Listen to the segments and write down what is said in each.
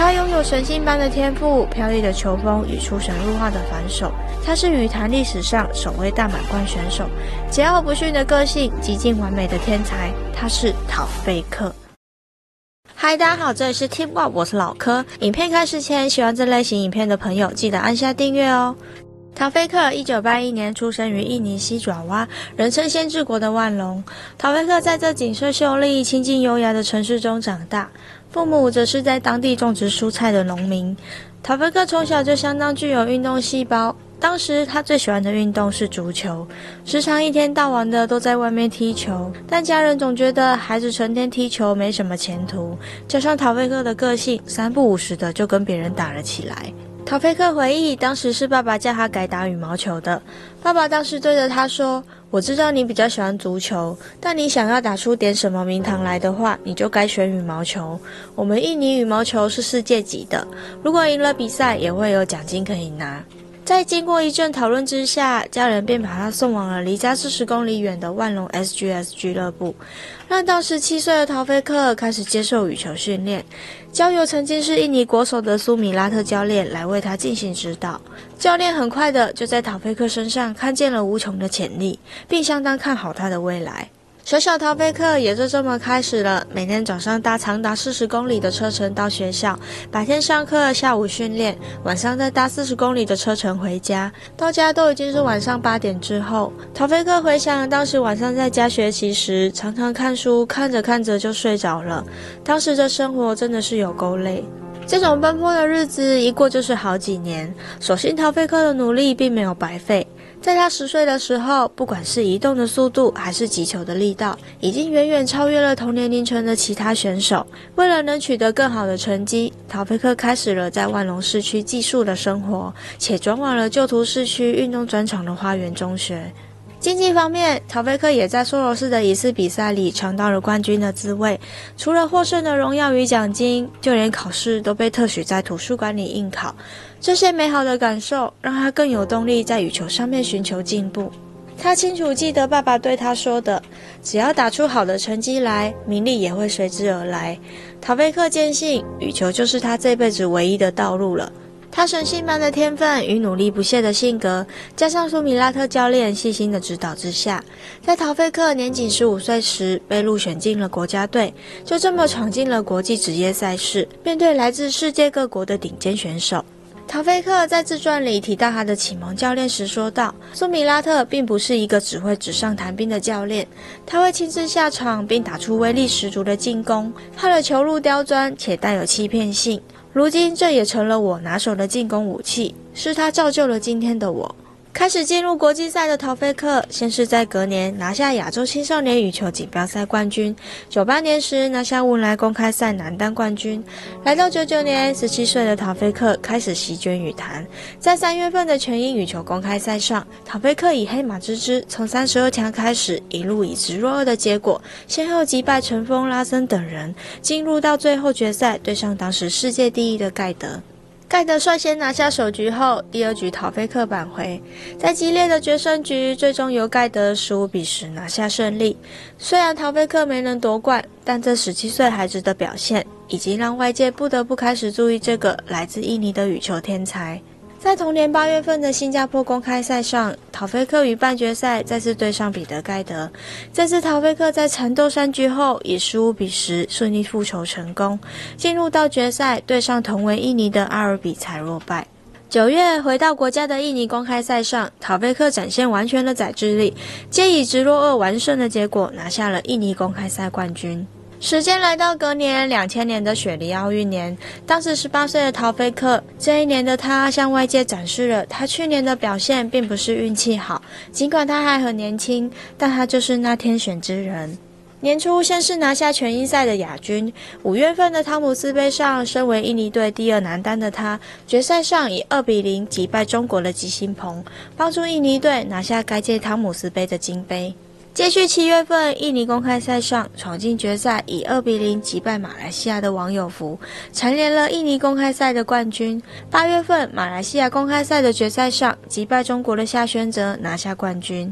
他拥有神性般的天赋、飘逸的球风与出神入化的反手。他是羽坛历史上首位大满贯选手，桀骜不驯的个性，极尽完美的天才。他是陶菲克。嗨，大家好，这里是 Team Up， 我是老柯。影片开始前，喜欢这类型影片的朋友记得按下订阅哦。陶菲克1981年出生于印尼西爪哇，人称先治国的万隆。陶菲克在这景色秀丽、清静优雅的城市中长大，父母则是在当地种植蔬菜的农民。陶菲克从小就相当具有运动细胞，当时他最喜欢的运动是足球，时常一天到晚的都在外面踢球，但家人总觉得孩子成天踢球没什么前途，加上陶菲克的个性，三不五时的就跟别人打了起来。陶菲克回忆，当时是爸爸叫他改打羽毛球的。爸爸当时对着他说：“我知道你比较喜欢足球，但你想要打出点什么名堂来的话，你就该选羽毛球。我们印尼羽毛球是世界级的，如果赢了比赛，也会有奖金可以拿。”在经过一阵讨论之下，家人便把他送往了离家40公里远的万隆 SGS 俱乐部，让当时7岁的陶菲克开始接受羽球训练，交由曾经是印尼国手的苏米拉特教练来为他进行指导。教练很快的就在陶菲克身上看见了无穷的潜力，并相当看好他的未来。小小陶菲克也就这么开始了，每天早上搭长达40公里的车程到学校，白天上课，下午训练，晚上再搭40公里的车程回家。到家都已经是晚上8点之后。陶菲克回想当时晚上在家学习时，常常看书，看着看着就睡着了。当时的生活真的是有够累。这种奔波的日子一过就是好几年，所幸陶菲克的努力并没有白费。在他10岁的时候，不管是移动的速度还是击球的力道，已经远远超越了同年龄层的其他选手。为了能取得更好的成绩，陶菲克开始了在万隆市区寄宿的生活，且转往了就读市区运动专长的花园中学。竞技方面，陶菲克也在梭罗市的一次比赛里尝到了冠军的滋味。除了获胜的荣耀与奖金，就连考试都被特许在图书馆里应考。这些美好的感受让他更有动力在羽球上面寻求进步。他清楚记得爸爸对他说的：“只要打出好的成绩来，名利也会随之而来。”陶菲克坚信，羽球就是他这辈子唯一的道路了。他神性般的天分与努力不懈的性格，加上苏米拉特教练细心的指导之下，在陶菲克年仅15岁时被入选进了国家队，就这么闯进了国际职业赛事，面对来自世界各国的顶尖选手。陶菲克在自传里提到他的启蒙教练时说道：“苏米拉特并不是一个只会纸上谈兵的教练，他会亲自下场并打出威力十足的进攻，他的球路刁钻且带有欺骗性。如今这也成了我拿手的进攻武器，是他造就了今天的我。”开始进入国际赛的陶菲克，先是在隔年拿下亚洲青少年羽球锦标赛冠军，98年时拿下汶莱公开赛男单冠军。来到99年，17岁的陶菲克开始席卷羽坛。在3月份的全英羽球公开赛上，陶菲克以黑马之姿从32强开始，一路以直落2的结果，先后击败陈峰、拉森等人，进入到最后决赛，对上当时世界第一的盖德。盖德率先拿下首局后，第2局陶菲克扳回，在激烈的决胜局，最终由盖德15-10拿下胜利。虽然陶菲克没能夺冠，但这17岁孩子的表现，已经让外界不得不开始注意这个来自印尼的羽球天才。在同年8月份的新加坡公开赛上，陶菲克于半决赛再次对上彼得盖德。这次陶菲克在缠斗3局后，以15-10顺利复仇成功，进入到决赛，对上同为印尼的阿尔比才落败。9月回到国家的印尼公开赛上，陶菲克展现完全的宰制力，皆以直落2完胜的结果拿下了印尼公开赛冠军。时间来到隔年2000年的雪梨奥运年，当时18岁的陶菲克，这一年的他向外界展示了他去年的表现并不是运气好，尽管他还很年轻，但他就是那天选之人。年初先是拿下全英赛的亚军，5月份的汤姆斯杯上，身为印尼队第2男单的他，决赛上以2-0击败中国的吉辛鹏，帮助印尼队拿下该届汤姆斯杯的金杯。接续7月份印尼公开赛上闯进决赛，以2-0击败马来西亚的王友福，蝉联了印尼公开赛的冠军。8月份马来西亚公开赛的决赛上击败中国的夏宣哲，拿下冠军。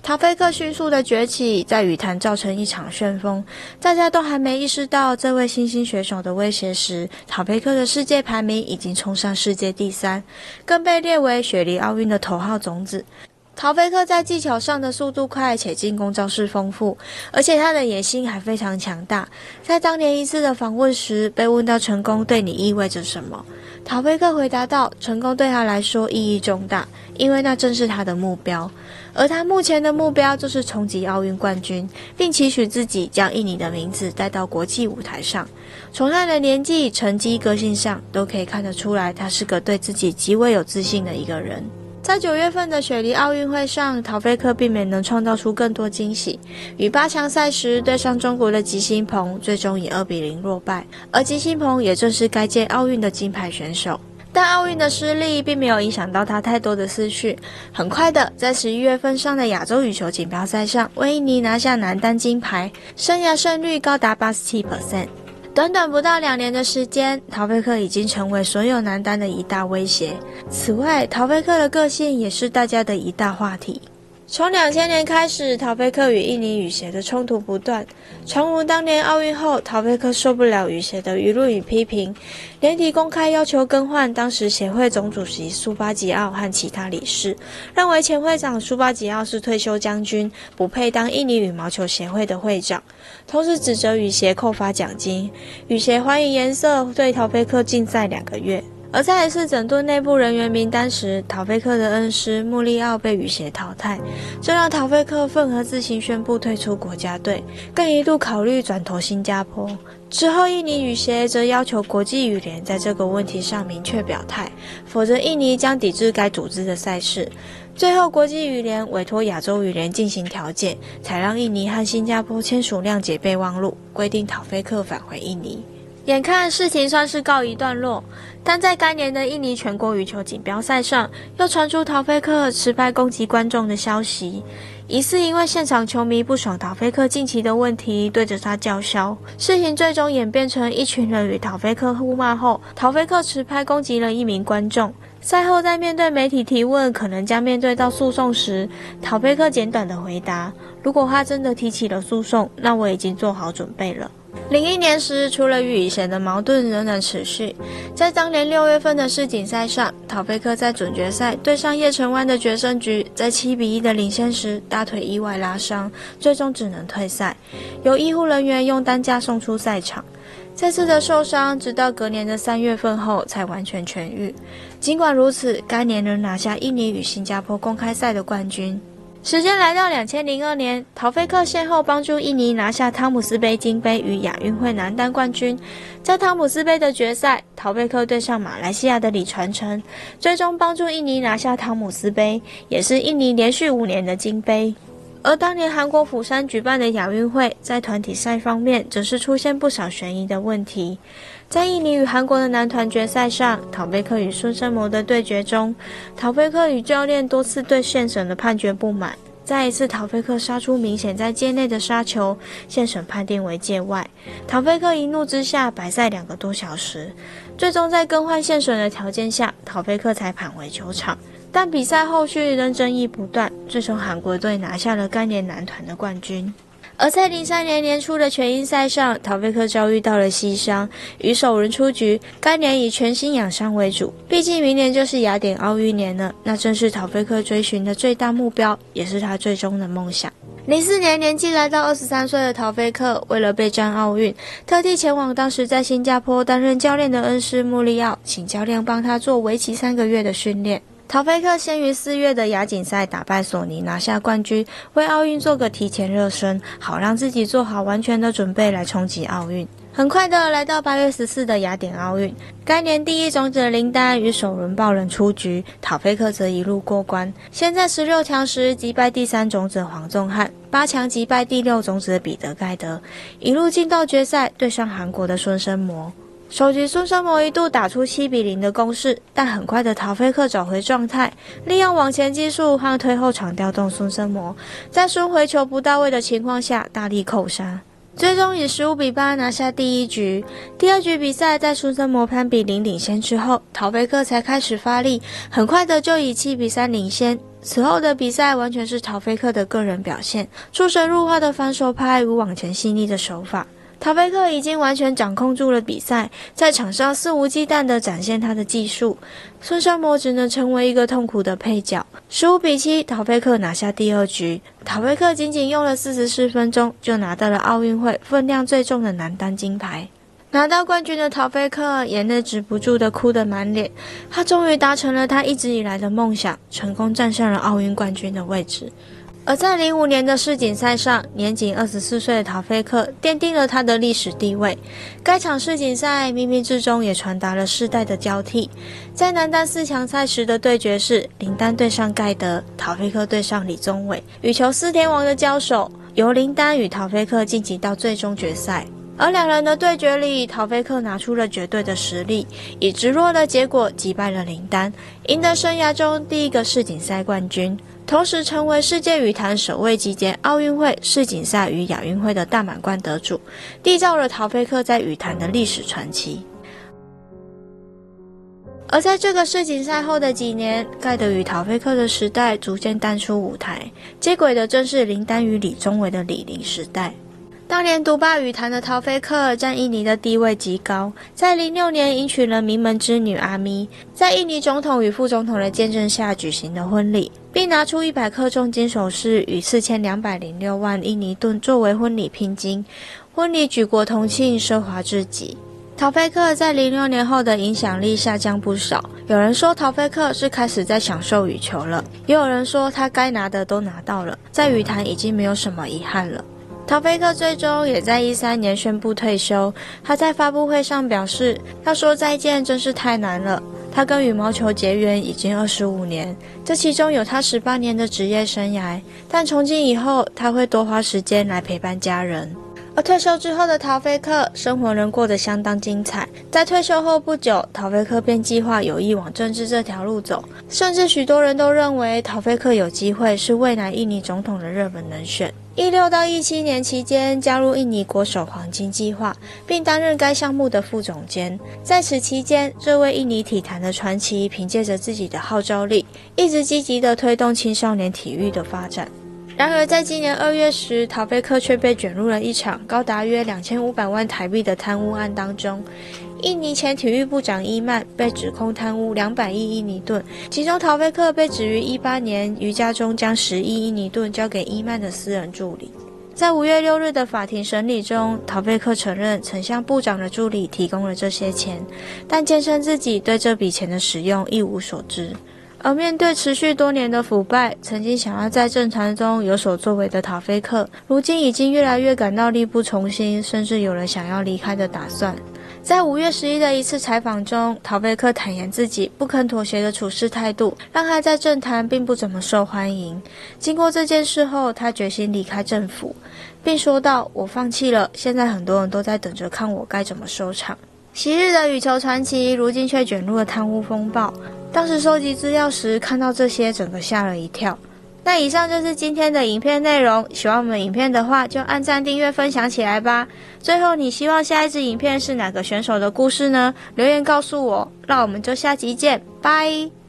陶菲克迅速的崛起，在羽坛造成一场旋风。大家都还没意识到这位新兴选手的威胁时，陶菲克的世界排名已经冲上世界第3，更被列为雪梨奥运的头号种子。陶菲克在技巧上的速度快且进攻招式丰富，而且他的野心还非常强大。在当年一次的访问时，被问到成功对你意味着什么，陶菲克回答道，成功对他来说意义重大，因为那正是他的目标。而他目前的目标就是冲击奥运冠军，并期许自己将印尼的名字带到国际舞台上。从他的年纪、成绩、个性上都可以看得出来，他是个对自己极为有自信的一个人。在9月份的雪梨奥运会上，陶菲克并没能创造出更多惊喜。与8强赛时对上中国的吉星鹏，最终以2-0落败。而吉星鹏也正是该届奥运的金牌选手。但奥运的失利并没有影响到他太多的思绪。很快的，在11月份上的亚洲羽球锦标赛上，为印尼拿下男单金牌，生涯胜率高达87%。短短不到2年的时间，陶菲克已经成为所有男单的一大威胁。此外，陶菲克的个性也是大家的一大话题。从2000年开始，陶菲克与印尼羽协的冲突不断。诚如当年奥运后，陶菲克受不了羽协的舆论与批评，年底公开要求更换当时协会总主席苏巴吉奥和其他理事，认为前会长苏巴吉奥是退休将军，不配当印尼羽毛球协会的会长，同时指责羽协扣发奖金。羽协还以颜色，对陶菲克禁赛2个月。而在一次整顿内部人员名单时，陶菲克的恩师穆利奥被羽协淘汰，这让陶菲克愤而自行宣布退出国家队，更一度考虑转投新加坡。之后，印尼羽协则要求国际羽联在这个问题上明确表态，否则印尼将抵制该组织的赛事。最后，国际羽联委托亚洲羽联进行调解，才让印尼和新加坡签署谅解备忘录，规定陶菲克返回印尼。眼看事情算是告一段落，但在该年的印尼全国羽球锦标赛上，又传出陶菲克持拍攻击观众的消息，疑似因为现场球迷不爽陶菲克近期的问题，对着他叫嚣。事情最终演变成一群人与陶菲克互骂后，陶菲克持拍攻击了一名观众。赛后在面对媒体提问可能将面对到诉讼时，陶菲克简短的回答，如果他真的提起了诉讼，那我已经做好准备了。01年时，除了与羽协的矛盾仍然持续，在当年6月份的世锦赛上，陶菲克在准决赛对上叶成湾的决胜局，在7-1的领先时大腿意外拉伤，最终只能退赛，由医护人员用担架送出赛场。这次的受伤直到隔年的3月份后才完全痊愈。尽管如此，该年仍拿下印尼与新加坡公开赛的冠军。时间来到2002年，陶菲克先后帮助印尼拿下汤姆斯杯金杯与亚运会男单冠军。在汤姆斯杯的决赛，陶菲克对上马来西亚的李传承，最终帮助印尼拿下汤姆斯杯，也是印尼连续5年的金杯。而当年韩国釜山举办的亚运会，在团体赛方面则是出现不少悬疑的问题。在印尼与韩国的男团决赛上，陶菲克与孙生谋的对决中，陶菲克与教练多次对宪审的判决不满。再一次，陶菲克杀出明显在界内的杀球，宪审判定为界外。陶菲克一怒之下白赛2个多小时，最终在更换宪审的条件下，陶菲克才返回球场。但比赛后续仍争议不断，最终韩国队拿下了该年男团的冠军。而在03年年初的全英赛上，陶菲克遭遇到了膝伤，与首轮出局。该年以全心养伤为主，毕竟明年就是雅典奥运年了，那正是陶菲克追寻的最大目标，也是他最终的梦想。04年年纪来到23岁的陶菲克，为了备战奥运，特地前往当时在新加坡担任教练的恩师穆利奥，请教练帮他做为期3个月的训练。陶菲克先于4月的亚锦赛打败索尼拿下冠军，为奥运做个提前热身，好让自己做好完全的准备来冲击奥运。很快的来到8月14的雅典奥运，该年第一种子的林丹与首轮爆冷出局，陶菲克则一路过关，先在16强时击败第3种子的黄仲翰，8强击败第6种子的彼得盖德，一路进到决赛对上韩国的孙生模。首局孙生模一度打出7-0的攻势，但很快的陶菲克找回状态，利用往前技术和推后场调动孙生模，在孙回球不到位的情况下大力扣杀。 最终以15-8拿下第1局。第2局比赛在苏森磨盘比0领先之后，陶菲克才开始发力，很快的就以7-3领先。此后的比赛完全是陶菲克的个人表现，出神入化的反手拍与往前细腻的手法。陶菲克已经完全掌控住了比赛，在场上肆无忌惮地展现他的技术，孙尚模只能成为一个痛苦的配角。15-7，陶菲克拿下第2局。陶菲克仅仅用了44分钟，就拿到了奥运会分量最重的男单金牌。拿到冠军的陶菲克眼泪止不住的哭得满脸，他终于达成了他一直以来的梦想，成功站上了奥运冠军的位置。而在05年的世锦赛上，年仅24岁的陶菲克奠定了他的历史地位。该场世锦赛冥冥之中也传达了世代的交替。在男单4强赛时的对决是林丹对上盖德，陶菲克对上李宗伟，羽球4天王的交手，由林丹与陶菲克晋级到最终决赛。而两人的对决里，陶菲克拿出了绝对的实力，以直落的结果击败了林丹，赢得生涯中第1个世锦赛冠军，同时成为世界羽坛首位集结奥运会、世锦赛与亚运会的大满贯得主，缔造了陶菲克在羽坛的历史传奇。而在这个世锦赛后的几年，盖德与陶菲克的时代逐渐淡出舞台，接轨的正是林丹与李宗伟的李林时代。当年独霸羽坛的陶菲克在印尼的地位极高，在06年迎娶了名门之女阿咪，在印尼总统与副总统的见证下举行的婚礼，并拿出100克重金首饰与4206万印尼盾作为婚礼聘金，婚礼举国同庆，奢华至极。陶菲克在06年后的影响力下降不少，有人说陶菲克是开始在享受羽球了，也有人说他该拿的都拿到了，在羽坛已经没有什么遗憾了。陶菲克最终也在13年宣布退休，他在发布会上表示，要说再见真是太难了。他跟羽毛球结缘已经25年，这其中有他18年的职业生涯，但从今以后他会多花时间来陪伴家人。而退休之后的陶菲克生活仍过得相当精彩，在退休后不久，陶菲克便计划有意往政治这条路走，甚至许多人都认为陶菲克有机会是未来印尼总统的热门人选。16到17年期间加入印尼国手黄金计划，并担任该项目的副总监。在此期间，这位印尼体坛的传奇凭借着自己的号召力，一直积极地推动青少年体育的发展。然而在今年2月时，陶菲克却被卷入了一场高达约2500万台币的贪污案当中。印尼前体育部长伊曼被指控贪污200亿印尼盾，其中陶菲克被指于18年于家中将10亿印尼盾交给伊曼的私人助理。在5月6日的法庭审理中，陶菲克承认曾向部长的助理提供了这些钱，但坚称自己对这笔钱的使用一无所知。而面对持续多年的腐败，曾经想要在政坛中有所作为的陶菲克，如今已经越来越感到力不从心，甚至有了想要离开的打算。在5月11日的一次采访中，陶菲克坦言自己不肯妥协的处事态度，让他在政坛并不怎么受欢迎。经过这件事后，他决心离开政府，并说道：“我放弃了，现在很多人都在等着看我该怎么收场。”昔日的羽球传奇，如今却卷入了贪污风暴。当时收集资料时看到这些，整个吓了一跳。那以上就是今天的影片内容，喜欢我们影片的话就按赞、订阅、分享起来吧。最后，你希望下一支影片是哪个选手的故事呢？留言告诉我，那我们就下集见，拜。